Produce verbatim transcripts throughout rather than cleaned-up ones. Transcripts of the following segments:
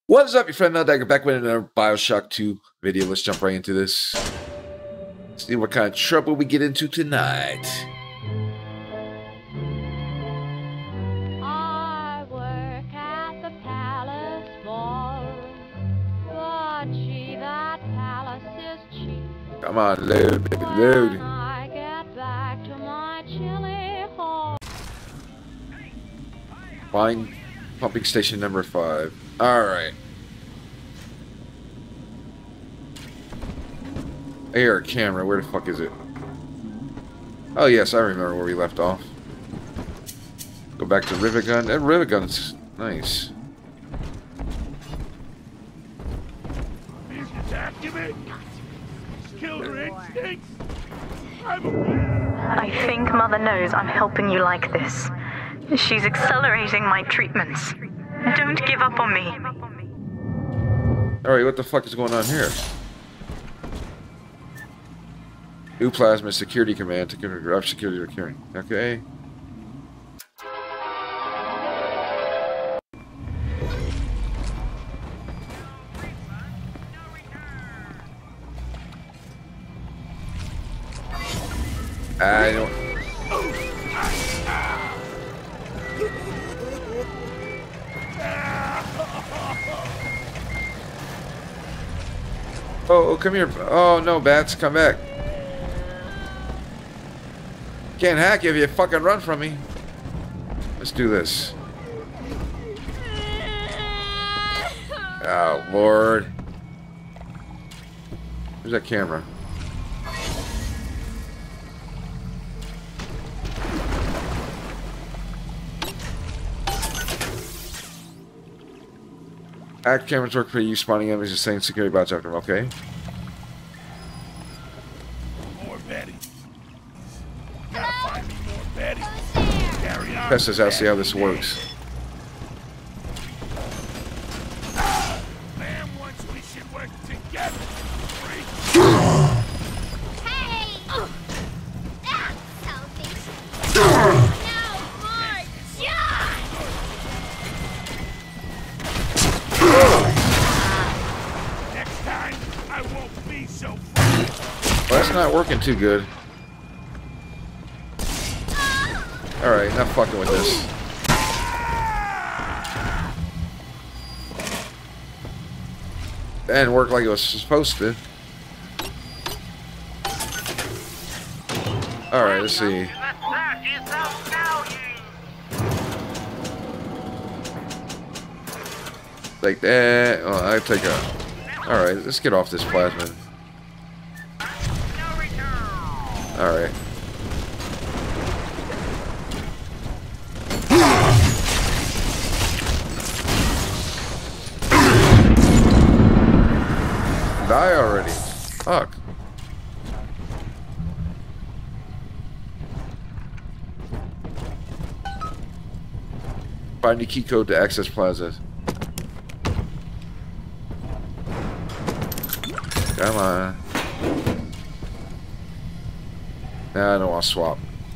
What is up, your friend Dagger, back with another BioShock two video. Let's jump right into this. See what kind of trouble we get into tonight. I work at the palace ballroom, but gee, that palace is cheap. Come on, load, baby, load. When I get back to my chilly home. Find pumping station number five. Alright. I hear a camera. Where the fuck is it? Oh, yes, I remember where we left off. Go back to Rivet Gun. That Rivet Gun's nice. Killer instincts. I'm a... I think Mother knows I'm helping you like this. She's accelerating my treatments. Don't give up on me. Alright, what the fuck is going on here? New Plasmid Security Command to grab security recurring. Okay. I don't... Oh, oh, come here. Oh, no, bats, come back. Can't hack you if you fucking run from me. Let's do this. Oh, Lord. Where's that camera? Act cameras work for you, spawning enemies and saying security bots after them, okay? More Betty. Gotta find me more Betty. Carry on. Test this out, see how this works. Man, once we should work together. Hey! That's salvation. No more John! Next time, I won't be so free. Well, that's not working too good. Alright, not fucking with this. That didn't work like it was supposed to. Alright, let's see. Like that. Oh, I take a. Alright, let's get off this plasmid. Alright. Die already. Fuck. Find the key code to access Plaza. Come on. Nah, I don't want to swap.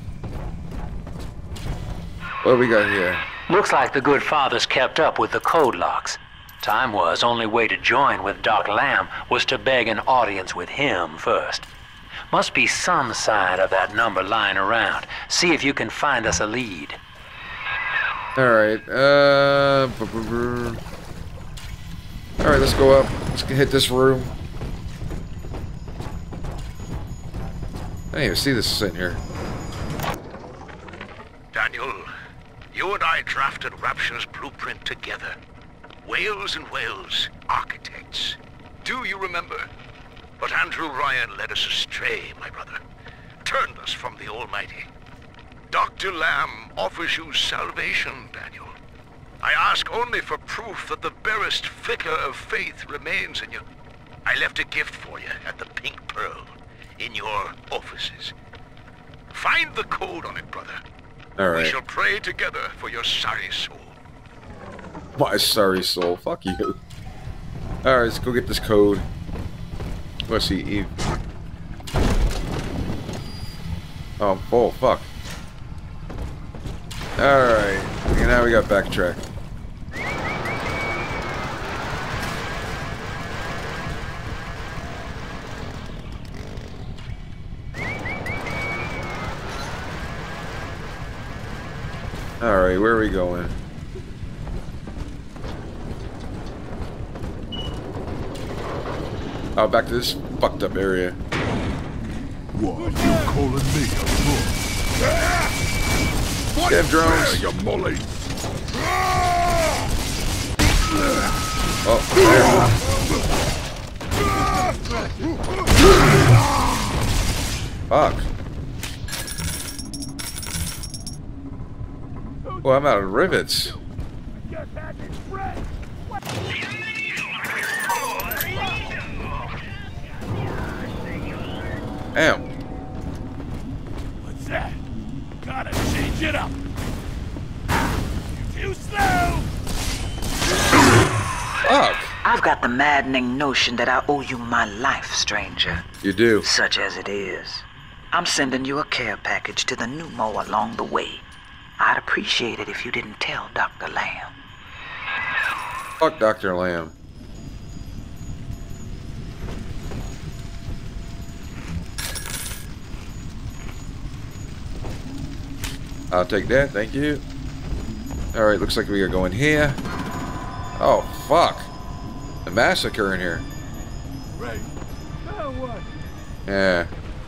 What do we got here? Looks like the good father's kept up with the code locks. Time was, only way to join with Doc Lamb was to beg an audience with him first. Must be some side of that number lying around. See if you can find us a lead. Alright, uh... Alright, let's go up. Let's hit this room. I didn't even see this sitting here. Daniel, you and I drafted Rapture's blueprint together. Wales and Wales, architects. Do you remember? But Andrew Ryan led us astray, my brother. Turned us from the Almighty. Doctor Lamb offers you salvation, Daniel. I ask only for proof that the barest flicker of faith remains in you. I left a gift for you at the Pink Pearl, in your offices. Find the code on it, brother. All right. We shall pray together for your sorry soul. My sorry soul. Fuck you. Alright, let's go get this code. Let's see, Eve. Oh, I'm full. Fuck. Alright. Okay, now we got backtrack. Alright, where are we going? Oh, back to this fucked up area. What? You calling me a fool? Dev drones. You molly. Oh, there. Fuck. Well, I'm out of rivets. Damn. What's that? Gotta change it up. Too slow. Fuck. I've got the maddening notion that I owe you my life, stranger. You do. Such as it is. I'm sending you a care package to the pneumo along the way. I'd appreciate it if you didn't tell Doctor Lamb. Fuck Doctor Lamb. I'll take that, thank you. Alright, looks like we are going here. Oh, fuck. A massacre in here. Right. Now what? Yeah.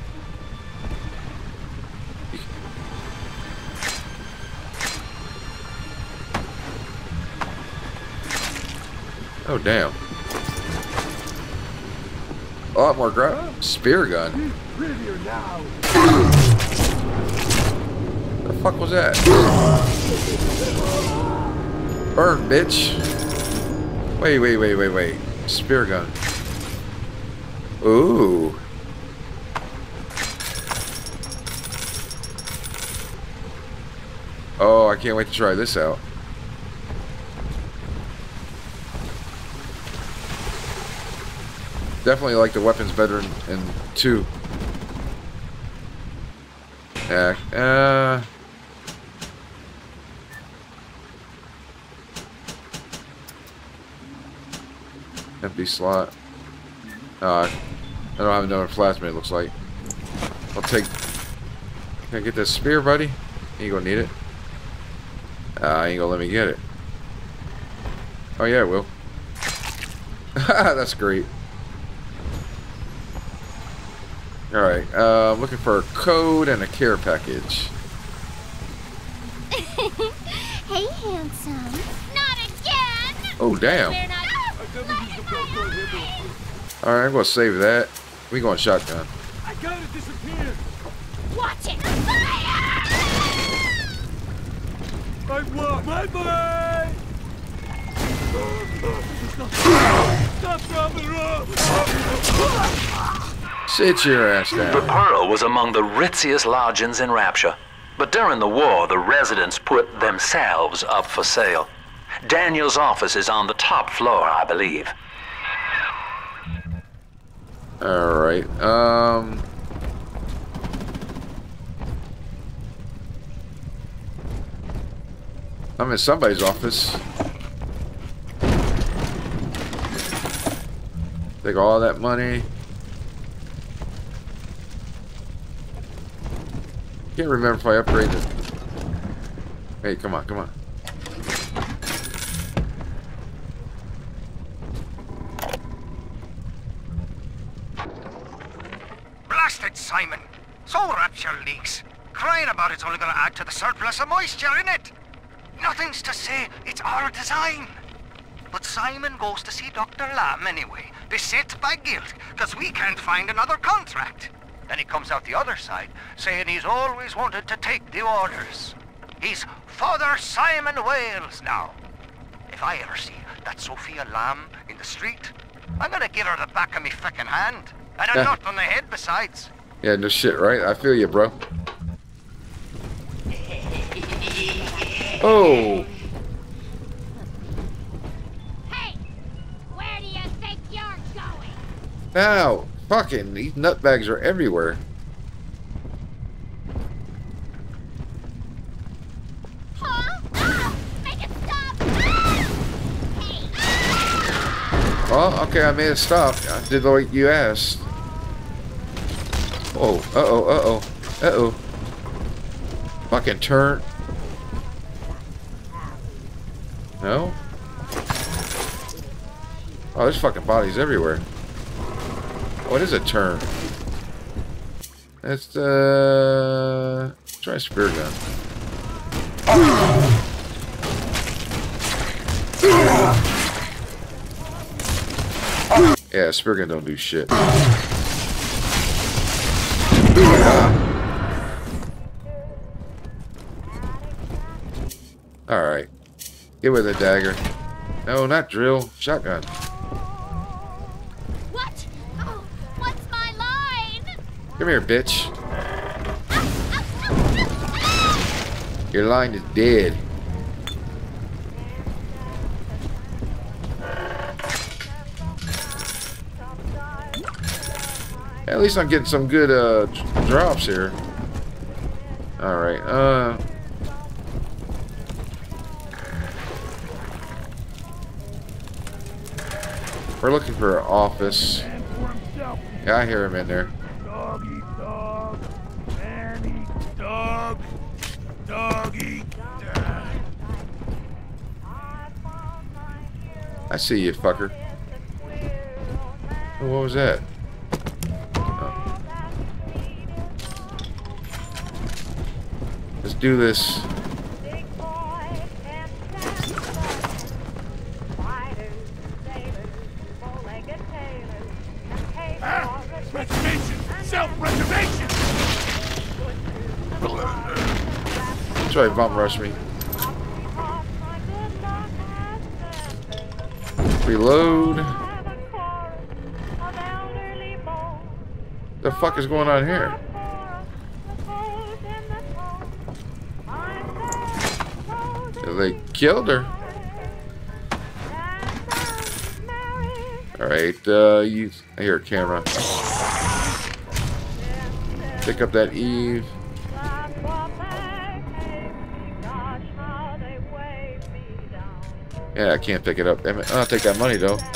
Oh, damn. A lot more grab. Spear gun. Prettier now. What the fuck was that? Burn, bitch. Wait, wait, wait, wait, wait. Spear gun. Ooh. Oh, I can't wait to try this out. Definitely like the weapons better in, in two. Yeah, uh... empty slot. Uh, I don't have another plasmid, it looks like. I'll take... Can I get this spear, buddy? You ain't gonna need it. Uh, ain't gonna let me get it. Oh yeah, it will. That's great. Alright, uh, I'm looking for a code and a care package. Hey, handsome. Not again! Oh, damn. We're not... Alright, I'm gonna save that. We going shotgun. I gotta disappear. Watch it! Fire! I walk. Bye bye. Stop dropping rope. Sit your ass The down. Pearl was among the ritziest lodgings in Rapture. But during the war, the residents put themselves up for sale. Daniel's office is on the top floor, I believe. Alright, um... I'm in somebody's office. Take all that money. Can't remember if I upgraded. Hey, come on, come on. Blasted Simon! So Rapture leaks. Crying about it's only gonna add to the surplus of moisture in it. Nothing's to say, it's our design. But Simon goes to see Doctor Lamb anyway, beset by guilt, because we can't find another contract. Then he comes out the other side, saying he's always wanted to take the orders. He's Father Simon Wales now. If I ever see that Sophia Lamb in the street, I'm gonna give her the back of me feckin' hand. And a Yeah. nut on the head besides. Yeah, no shit, right? I feel you, bro. Oh! Hey! Where do you think you're going? Now! Fucking, these nutbags are everywhere. Huh? Ah! Make it stop! Ah! Hey! Well, okay, I made it stop. I did what you asked. Oh, uh-oh, uh-oh, uh-oh. Fucking turn. No? Oh, there's fucking bodies everywhere. Oh, it is a turn. Let's, uh... try a spear gun. Yeah, spear gun don't do shit. Alright. Get with it, Dagger. No, not drill. Shotgun. What? Oh, what's my line? Come here, bitch. Your line is dead. At least I'm getting some good uh, drops here. Alright, uh... we're looking for an office. Yeah, I hear him in there. Dog eat dog. Man eat dog. Dog eat dog. I see you, fucker. Oh, what was that? Oh. Let's do this. Ah, reservation. Self-reservation. Try to bump rush me. Reload. The fuck is going on here? They killed her. Alright, uh, you. I hear a camera. Pick up that Eve. Yeah, I can't pick it up. Damn it. I'll take that money though.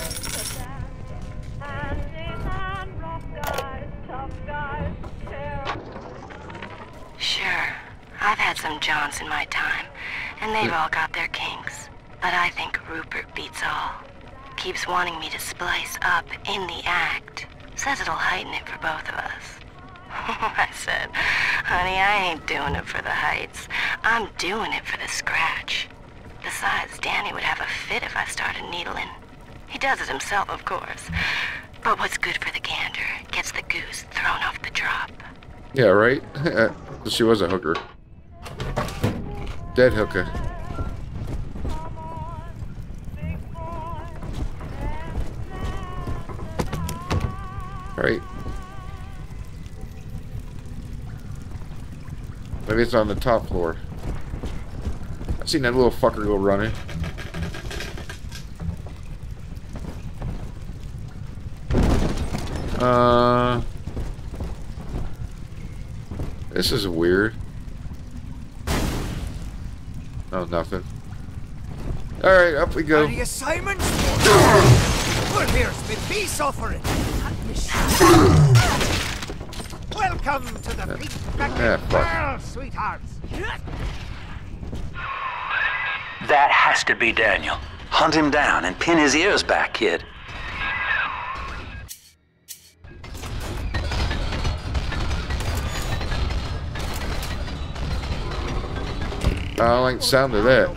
Sure, I've had some Johns in my time, and they've all got their kinks. But I think Rupert beats all. Keeps wanting me to splice up in the act. Says it'll heighten it for both of us. I said, honey, I ain't doing it for the heights. I'm doing it for the scratch. Besides, Danny would have a fit if I started needling. He does it himself, of course. But what's good for the gander gets the goose thrown off the drop. Yeah, right? She was a hooker. Dead hooker. Right. Maybe it's on the top floor. I've seen that little fucker go running. Uh, this is weird. Oh, nothing. All right, up we go. Are you Simon? Well, here's the peace offering. Welcome to the Pink Yeah, World, sweethearts. That has to be Daniel. Hunt him down and pin his ears back, kid. I don't like the sound of that.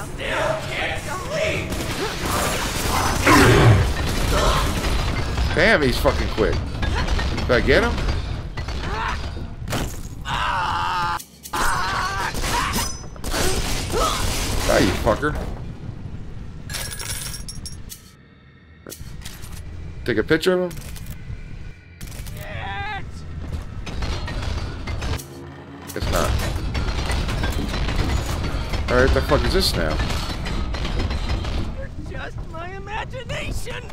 Damn, he's fucking quick. Did I get him? Ah, you fucker. Take a picture of him? Guess not. Alright, what the fuck is this now? Just my imagination.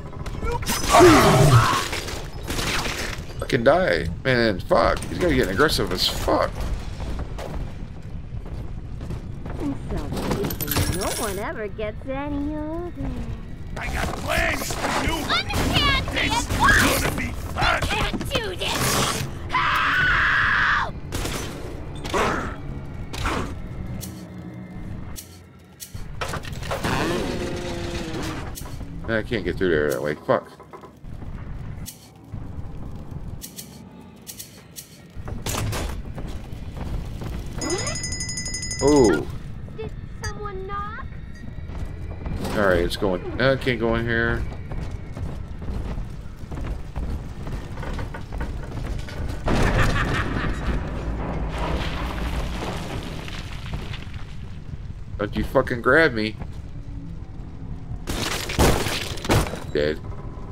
Fucking die. Man, fuck. He's gonna get aggressive as fuck. No one ever gets any older. I got plans for you. I can't do It's it. gonna be fun. Can't do this. Help! I can't get through there that way. Fuck. Oh. Did someone knock? Alright, it's going. I can't go in here. Don't you fucking grab me. Dead.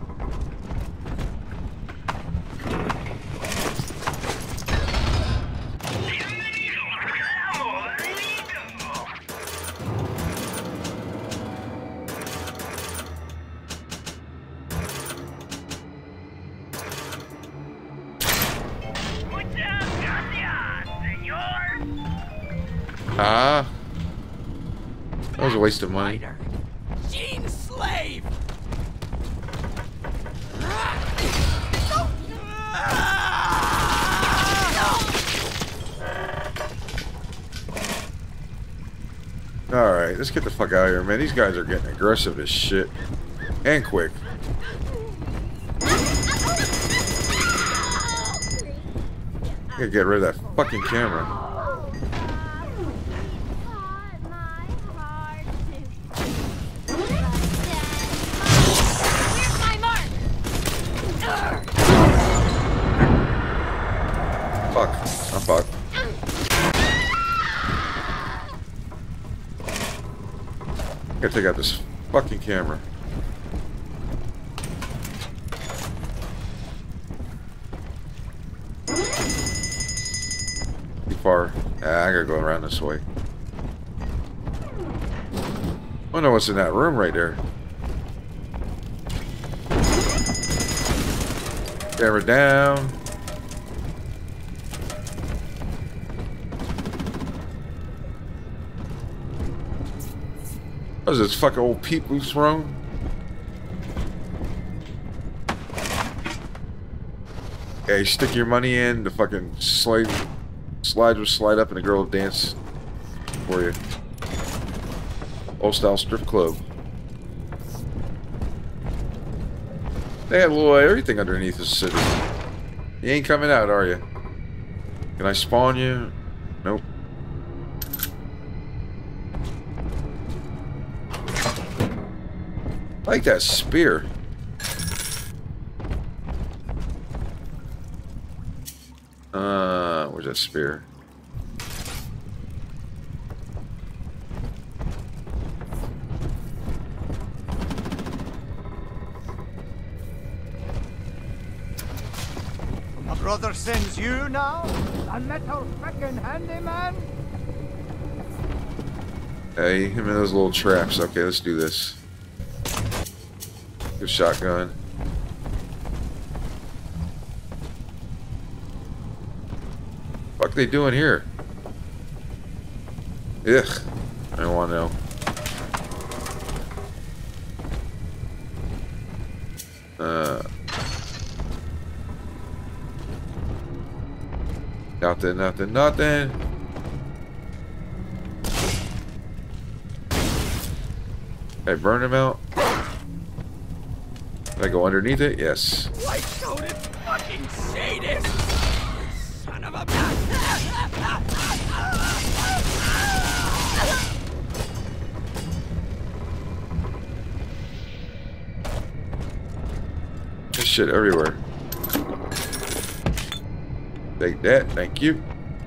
Ah. That was a waste of money. Gene slave. Alright, let's get the fuck out of here, man. These guys are getting aggressive as shit. And quick. Gotta get rid of that fucking camera. Fuck. I'm fucked. Gotta take out this fucking camera. Too far. Ah, I gotta go around this way. I don't know what's in that room right there. Camera down. What is this fucking old peep loose room? Yeah, you stick your money in, the fucking slide, slide will slide up and the girl will dance for you. Old style strip club. They have a little everything underneath this city. You ain't coming out, are you? Can I spawn you? Nope. I like that spear. Uh, where's that spear? My brother sends you now? A metal frickin' handyman? Hey, him and those little traps. Okay, let's do this. Good shotgun. What are they doing here? Ugh. I don't want to know. Uh. Nothing, nothing, nothing. Can I burn him out? Can I go underneath it? Yes. White-coated fucking sadist! Son of a bitch! There's shit everywhere. Take that, thank you.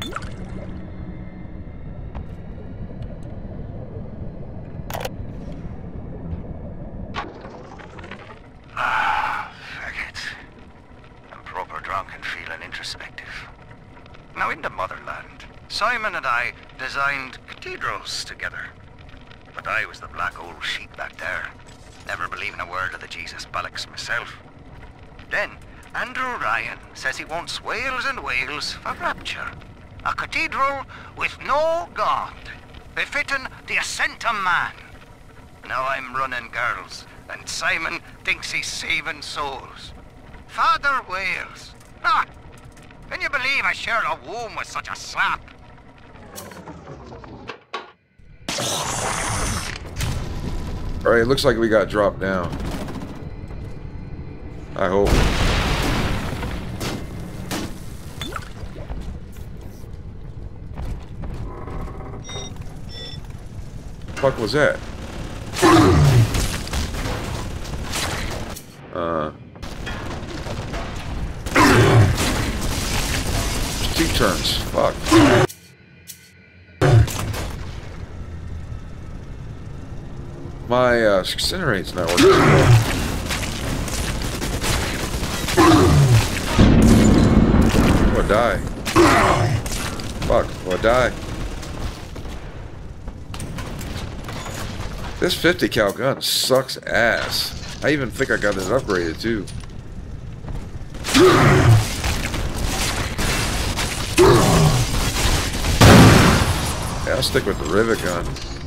Simon and I designed cathedrals together. But I was the black old sheep back there, never believing a word of the Jesus bollocks myself. Then, Andrew Ryan says he wants Wales and Wales for Rapture. A cathedral with no God, befitting the ascent of man. Now I'm running girls, and Simon thinks he's saving souls. Father Wales. Ah! Can you believe I shared a womb with such a sap? Alright, it looks like we got dropped down. I hope. What the fuck was that? Uh. Two turns. Fuck. My uh, incinerate's not working. I'm gonna die. Fuck, I'm gonna die. This fifty cal gun sucks ass. I even think I got it upgraded too. Yeah, I'll stick with the rivet gun.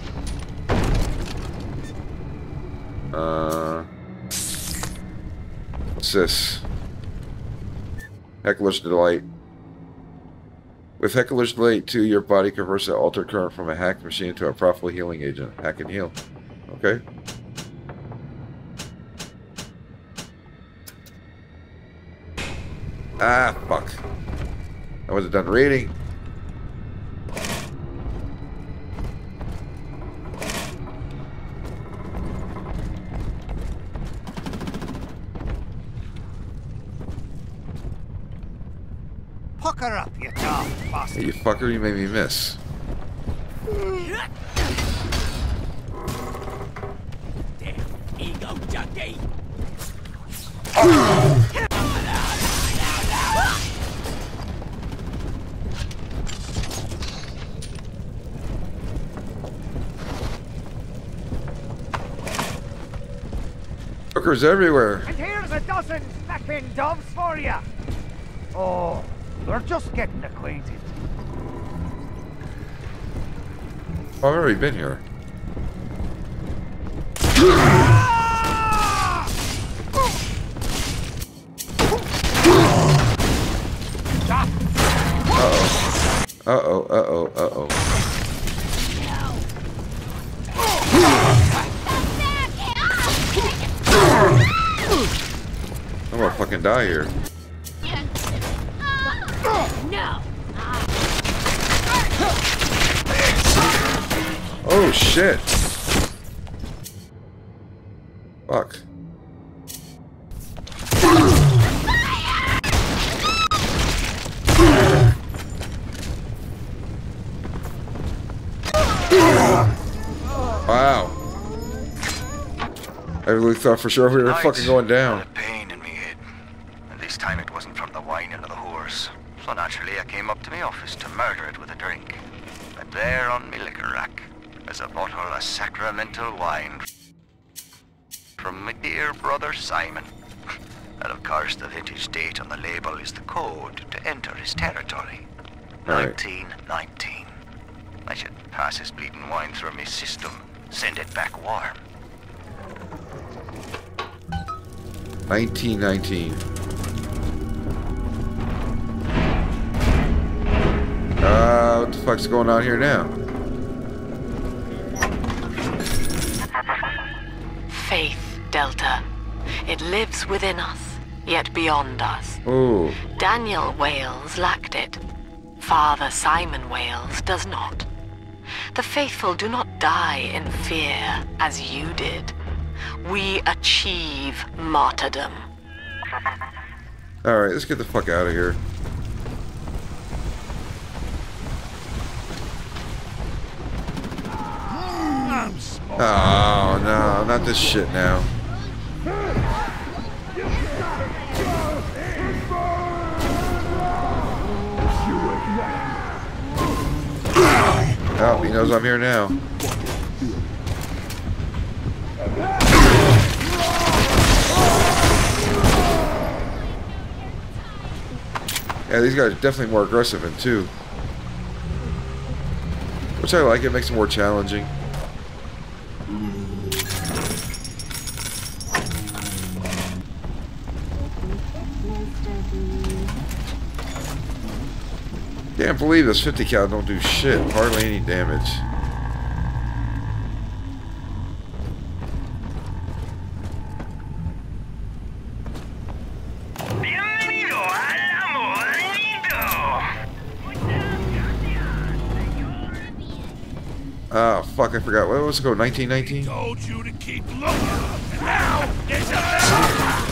Uh, what's this? Heckler's Delight. With Heckler's Delight two, your body converts the altered current from a hacked machine to a profitable healing agent. Hack and heal. Okay. Ah, fuck. I wasn't done reading. Pucker up, you daft bastard. Hey, you fucker, you made me miss. There, ego junkie. Fuckers everywhere. And here's a dozen smacking doves for you. Oh, we're just getting acquainted. Oh, I've already been here. Uh-oh. Uh-oh, uh-oh, uh-oh. I'm gonna fucking die here. No. Oh shit. Fuck. Wow. I really thought for sure we were fucking going down. A pain in me head. And this time it wasn't from the whining of the horse. So naturally I came up to my office to murder it with a drink. And there on me liquor rack is a bottle of sacramental wine from my dear brother Simon. And of course the vintage date on the label is the code to enter his territory. Right. nineteen nineteen. I should pass this bleeding wine through my system, send it back warm. nineteen nineteen. Uh, what the fuck's going on here now? Faith, Delta. It lives within us, yet beyond us. Ooh. Daniel Wales lacked it. Father Simon Wales does not. The faithful do not die in fear, as you did. We achieve martyrdom. Alright, let's get the fuck out of here. Oh, no, not this shit now. Oh, he knows I'm here now. Yeah, these guys are definitely more aggressive in two. Which I like, it makes it more challenging. Can't believe this fifty cal don't do shit, hardly any damage. Oh, fuck, I forgot. What was it called? nineteen nineteen? Told you to keep looking. And now it's a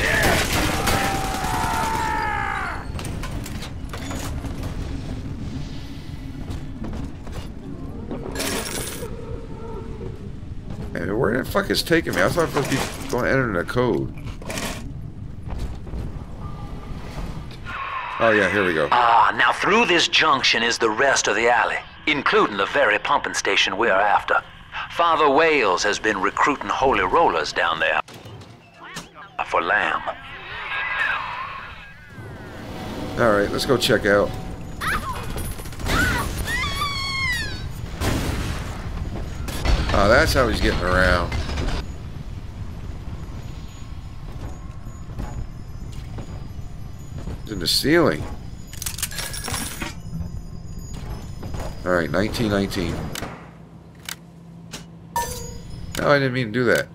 Man, where the fuck is taking me? I thought I was supposed to be going to enter the code. Oh, yeah, here we go. Ah, now through this junction is the rest of the alley, including the very pumping station we're after. Father Wales has been recruiting holy rollers down there for Lamb. Alright, let's go check out. Oh, that's how he's getting around. It's in the ceiling. Alright, nineteen nineteen. No, I didn't mean to do that.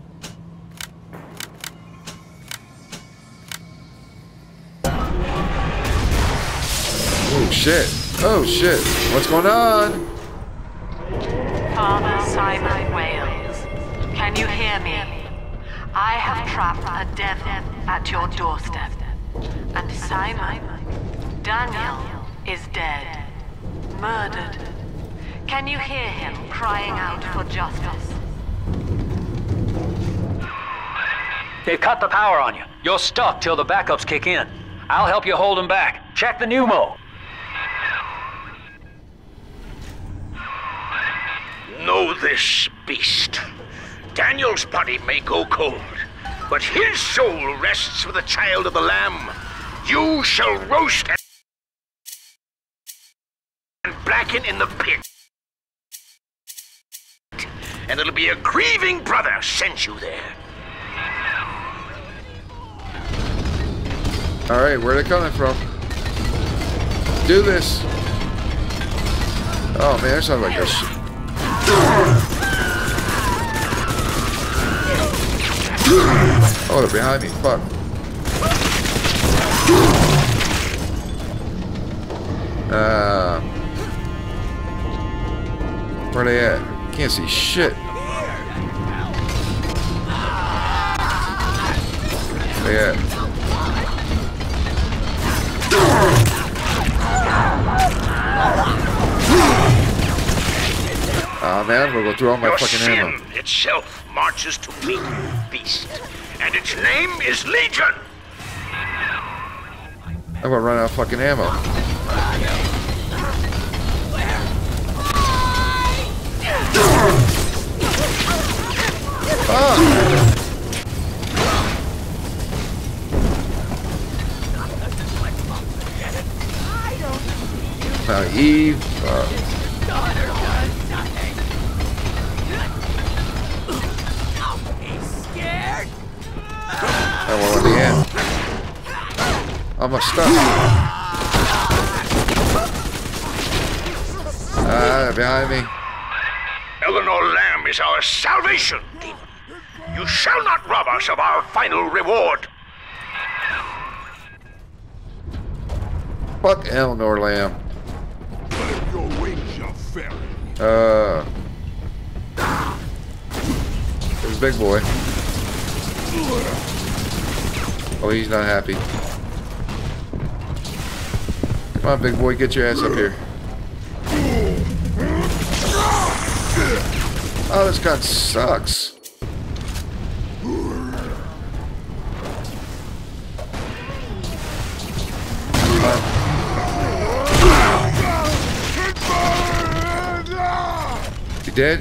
Oh shit. Oh shit. What's going on? Father Simon Wales, can you hear me? I have trapped a devil at your doorstep. And Simon, Daniel, is dead. Murdered. Can you hear him crying out for justice? They've cut the power on you. You're stuck till the backups kick in. I'll help you hold them back. Check the pneumo. Know this, beast. Daniel's body may go cold, but his soul rests with the child of the Lamb. You shall roast and blacken in the pit. And it'll be a grieving brother sent you there. Alright, where are they coming from? Do this! Oh man, that sounds like this. Oh, they're behind me. Fuck. Uh, where are they at? Can't see shit. Where they at? Ah, oh, man, we'll go through all my Your fucking sin ammo. itself marches to meet you, beast, and its name is Legion. I'm gonna run out of fucking ammo. Ah! Naive. Uh, I want the end. I'm a stuck. Ah, behind me. Eleanor Lamb is our salvation, demon. You shall not rob us of our final reward. Fuck Eleanor Lamb. But your wings are fairy. Uh. There's big boy. Oh, he's not happy. Come on, big boy, get your ass up here. Oh, this gun sucks. You dead?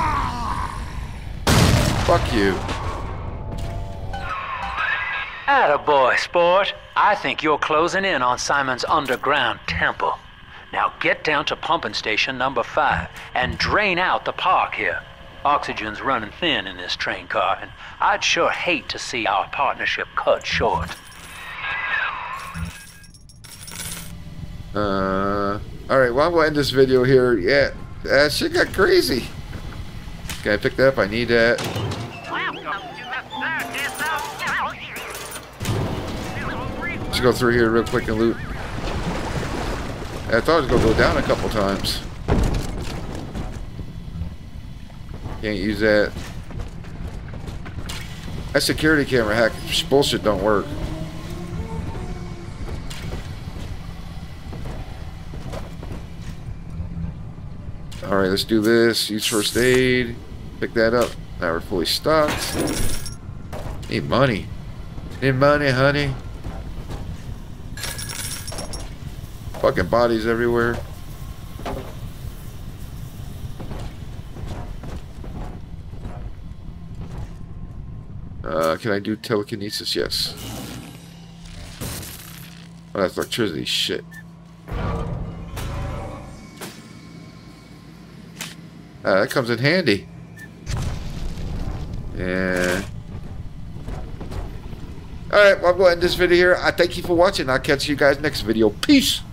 Fuck you. Attaboy, sport. I think you're closing in on Simon's underground temple. Now get down to pumping station number five and drain out the park here. Oxygen's running thin in this train car, and I'd sure hate to see our partnership cut short. Uh, alright, well, we'll end this video here. Yeah, that shit got crazy. Can I pick that up? I need that. Let's go through here real quick and loot. I thought it was going to go down a couple times. Can't use that. That security camera hack bullshit don't work. Alright, let's do this. Use first aid. Pick that up. Now we're fully stocked. Need money. Need money, honey. Fucking bodies everywhere. Uh, can I do telekinesis? Yes. Oh, that's electricity. Shit. Uh, that comes in handy. Yeah. Alright, well, I'm going to end this video here. I thank you for watching. I'll catch you guys next video. Peace!